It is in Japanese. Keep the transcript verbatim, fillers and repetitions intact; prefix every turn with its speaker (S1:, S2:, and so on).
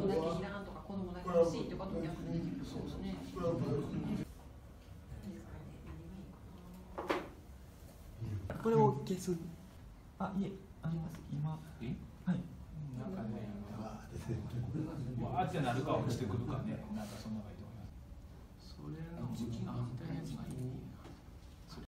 S1: 見なきゃいらんとか子供だけ欲しいってこともやっぱできるそうですね。
S2: これを消す。あ、いえ、あります。今。
S3: え、
S2: はい。
S3: なんかね、わーってなるか落ちてくるかね、なんかそんなのがいいと思います。それの時期が反対のやつがいい。